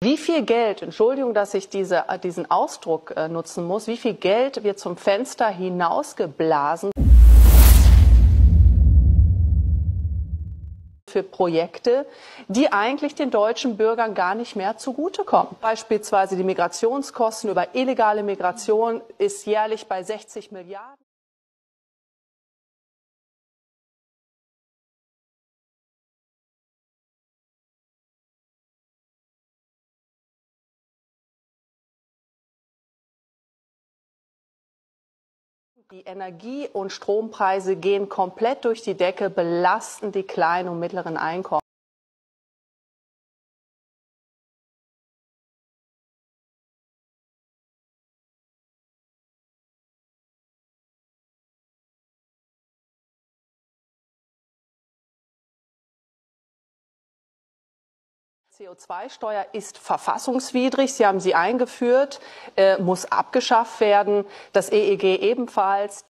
Wie viel Geld, Entschuldigung, dass ich diesen Ausdruck nutzen muss, wie viel Geld wird zum Fenster hinausgeblasen für Projekte, die eigentlich den deutschen Bürgern gar nicht mehr zugutekommen. Beispielsweise die Migrationskosten über illegale Migration ist jährlich bei 60 Milliarden. Die Energie- und Strompreise gehen komplett durch die Decke, belasten die kleinen und mittleren Einkommen. CO2-Steuer ist verfassungswidrig. Sie haben sie eingeführt, muss abgeschafft werden. Das EEG ebenfalls.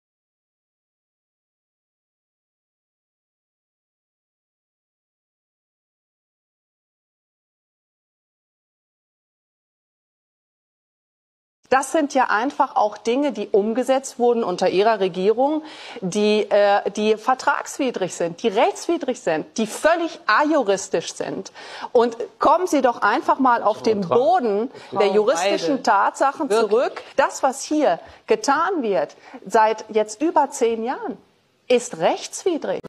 Das sind ja einfach auch Dinge, die umgesetzt wurden unter Ihrer Regierung, die vertragswidrig sind, die rechtswidrig sind, die völlig ajuristisch sind. Und kommen Sie doch einfach mal auf den Boden der juristischen Tatsachen zurück. Das, was hier getan wird, seit jetzt über 10 Jahren, ist rechtswidrig.